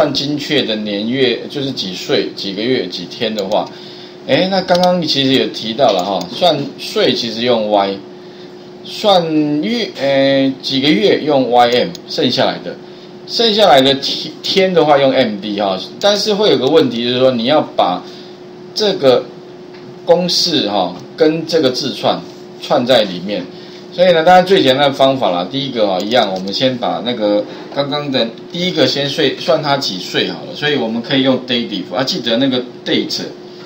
算精确的年月，就是几岁、几个月、几天的话，那刚刚其实也提到了哈，算岁其实用 Y， 算几个月用 YM， 剩下来的天的话用 MD 哈，但是会有个问题就是说，你要把这个公式哈跟这个字串在里面。所以呢，当然最简单的方法啦，第一个一样，我们先把那个刚刚的第一个先算它几岁好了，所以我们可以用 dative 记得那个 date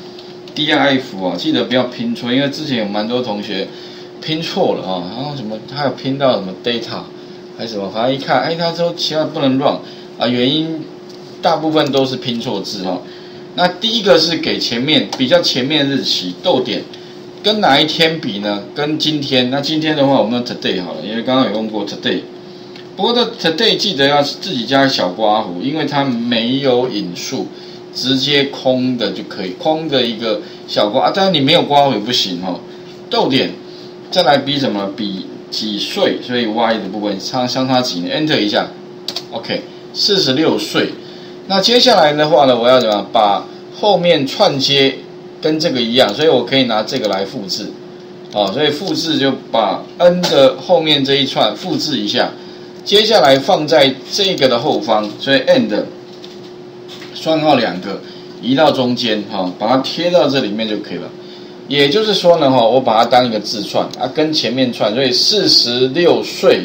DIF 记得不要拼错，因为之前有蛮多同学拼错了然后什么他有拼到什么 data 还是什么，反正一看他说千万不能 run 原因大部分都是拼错字那第一个是给比较前面日期逗点。跟哪一天比呢？跟今天。那今天的话，我们用 today 好了，因为刚刚有用过 today。不过这 today 记得要自己加小括弧，因为它没有引数，直接空的就可以，空的一个小括当然你没有括弧也不行逗点，再来比什么？比几岁？所以 y 的部分相差几年 ？Enter 一下 ，OK， 46岁。那接下来的话呢，我要怎么把后面串接？跟这个一样，所以我可以拿这个来复制，所以复制就把 n 的后面这一串复制一下，接下来放在这个的后方，所以 end 双号2个移到中间，把它贴到这里面就可以了。也就是说呢，我把它当一个字串跟前面串，所以46岁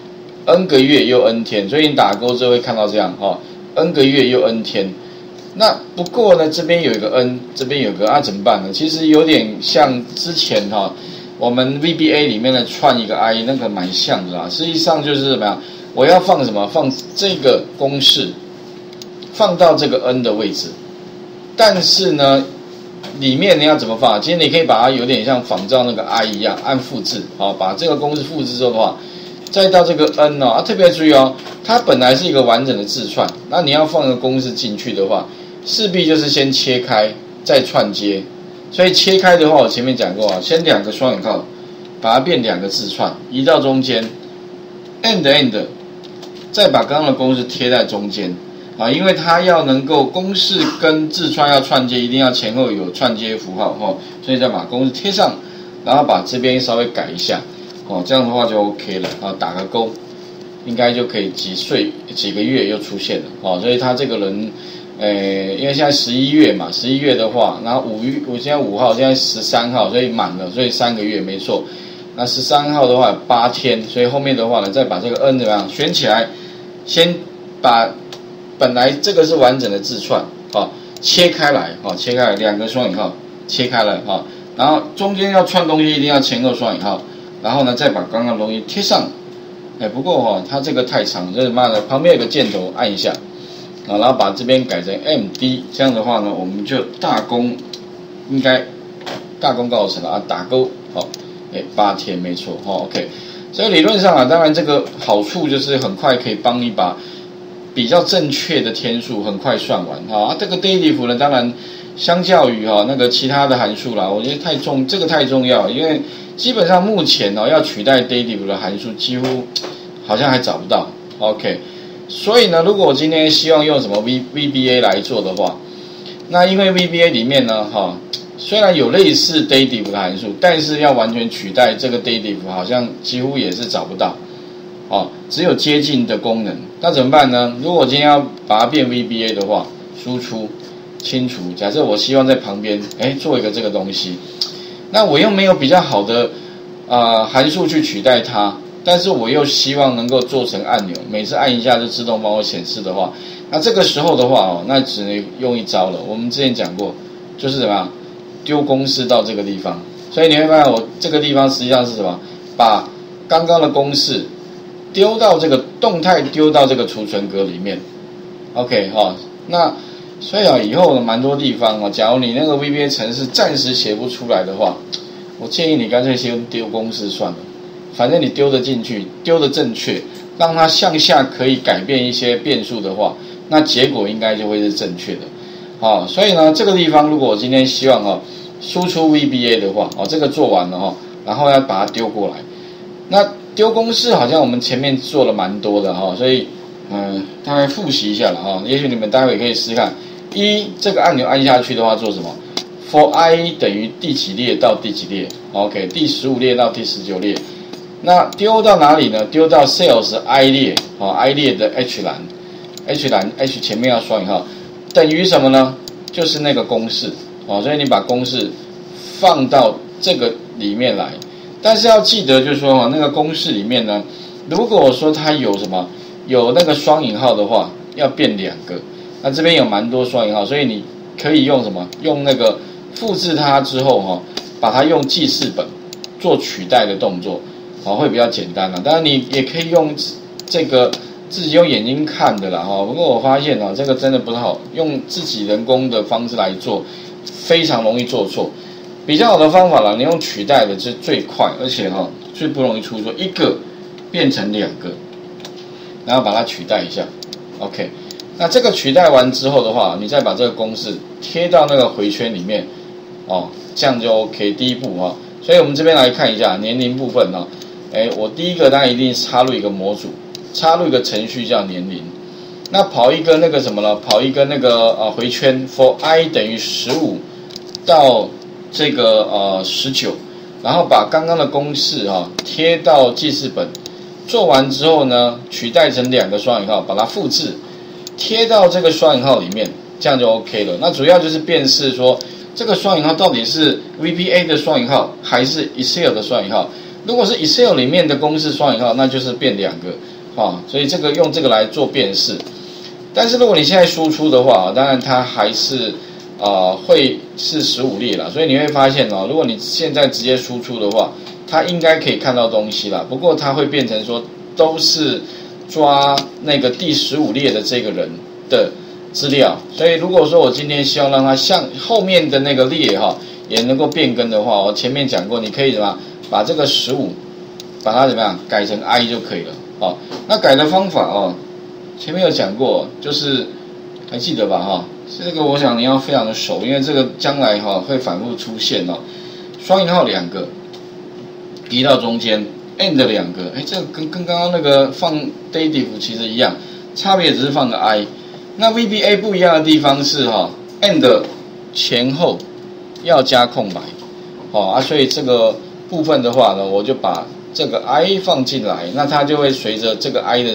n 个月又 n 天，所以你打勾就会看到这样n 个月又 n 天。那不过呢，这边有一个 n， 这边有个怎么办呢？其实有点像之前我们 VBA 里面的串一个 i， 那个蛮像的啦。实际上就是怎么样？我要放什么？放这个公式，放到这个 n 的位置。但是呢，里面你要怎么放？其实你可以把它有点像仿照那个 i 一样，按复制，把这个公式复制之后的话，再到这个 n 特别注意它本来是一个完整的字串，那你要放个公式进去的话。势必就是先切开，再串接，所以切开的话，我前面讲过先2个双引号，把它变2个字串，移到中间 ，end， 再把刚刚的公式贴在中间因为它要能够公式跟字串要串接，一定要前后有串接符号所以再把公式贴上，然后把这边稍微改一下这样的话就 OK 了打个勾，应该就可以几岁几个月又出现了所以他这个人。因为现在11月嘛，11月的话，然后我现在5号，现在13号，所以满了，所以3个月没错。那13号的话8天，所以后面的话呢，再把这个 n 怎么样选起来，先把本来这个是完整的字串切开来切开来2个双引号切开来然后中间要串东西一定要前后双引号，然后呢再把刚刚的东西贴上。不过它这个太长，就是旁边有个箭头按一下。然后把这边改成 MD， 这样的话呢，我们就大功告成了打勾8天没错OK。所以理论上当然这个好处就是很快可以帮你把比较正确的天数很快算完这个 dative 呢，当然相较于那个其他的函数啦，我觉得这个太重要，因为基本上目前要取代 dative 的函数几乎好像还找不到 OK。所以呢，如果我今天希望用什么 VBA 来做的话，那因为 VBA 里面呢，虽然有类似 dative 的函数，但是要完全取代这个 dative 好像几乎也是找不到，只有接近的功能。那怎么办呢？如果我今天要把它变 VBA 的话，输出清除。假设我希望在旁边做一个这个东西，那我又没有比较好的函数去取代它。但是我又希望能够做成按钮，每次按一下就自动帮我显示的话，那这个时候的话那只能用一招了。我们之前讲过，就是怎么样丢公式到这个地方，所以你会发现我这个地方实际上是什么？把刚刚的公式丢到这个动态，丢到这个储存格里面。OK 那所以以后蛮多地方假如你那个 VBA 程式暂时写不出来的话，我建议你干脆先丢公式算了。反正你丢得进去，丢得正确，让它向下可以改变一些变数的话，那结果应该就会是正确的。所以呢，这个地方如果我今天希望输出 VBA 的话，这个做完了然后要把它丢过来。那丢公式好像我们前面做了蛮多的所以大概复习一下了哈，也许你们待会可以试试看。这个按钮按下去的话做什么 ？for i 等于第几列到第几列 ？OK， 第15列到第19列。那丢到哪里呢？丢到 sales i 列，i 列的 h 栏 ，h 前面要双引号，等于什么呢？就是那个公式所以你把公式放到这个里面来，但是要记得就是说那个公式里面呢，如果说它有什么有那个双引号的话，要变2个。那这边有蛮多双引号，所以你可以用什么？用那个复制它之后把它用记事本做取代的动作。会比较简单啦，当然你也可以用这个自己用眼睛看的啦不过我发现这个真的不太好，用自己人工的方式来做，非常容易做错。比较好的方法啦，你用取代的是最快，而且最不容易出错，一个变成2个，然后把它取代一下 ，OK。那这个取代完之后的话，你再把这个公式贴到那个回圈里面这样就 OK。第一步所以我们这边来看一下年龄部分我第一个当然一定插入一个模组，插入一个程序叫年龄。那跑一个那个什么呢？跑一个那个回圈 ，for i 等于15到这个19，然后把刚刚的公式贴到记事本，做完之后呢，取代成2个双引号，把它复制贴到这个双引号里面，这样就 OK 了。那主要就是辨识说这个双引号到底是 VBA 的双引号还是 Excel 的双引号。如果是 Excel 里面的公式双引号，那就是变2个所以这个用这个来做辨识。但是如果你现在输出的话当然它还是会是15列啦，所以你会发现如果你现在直接输出的话，它应该可以看到东西啦，不过它会变成说都是抓那个第15列的这个人的资料。所以如果说我今天希望让它像后面的那个列也能够变更的话，我前面讲过，你可以什么把这个15把它怎么样改成 i 就可以了那改的方法前面有讲过，就是还记得吧这个我想你要非常的熟，因为这个将来会反复出现双引号2个移到中间 ，and 2个，这个跟刚刚那个放 dative 其实一样，差别只是放个 i。那 VBA 不一样的地方是and 前后要加空白所以这个部分的话呢，我就把这个 i 放进来，那它就会随着这个 i 的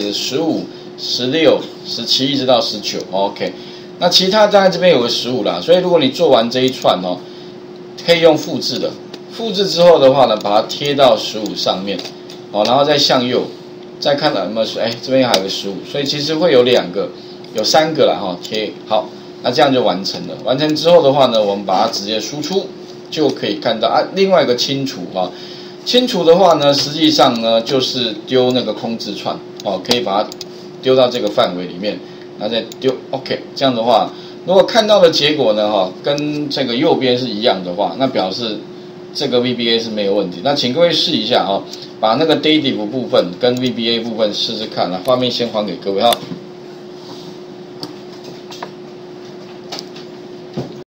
15、16、17一直到19 ，OK。那其他当然这边有个15啦，所以如果你做完这一串可以用复制的，复制之后的话呢，把它贴到15上面然后再向右，再看到有没有这边还有个15，所以其实会有3个啦贴好，那这样就完成了。完成之后的话呢，我们把它直接输出，就可以看到另外一个清除清除的话呢，实际上呢就是丢那个空字串可以把它丢到这个范围里面，然后再丢 OK。这样的话，如果看到的结果呢跟这个右边是一样的话，那表示这个 VBA 是没有问题。那请各位试一下把那个 dative 部分跟 VBA 部分试试看画面先还给各位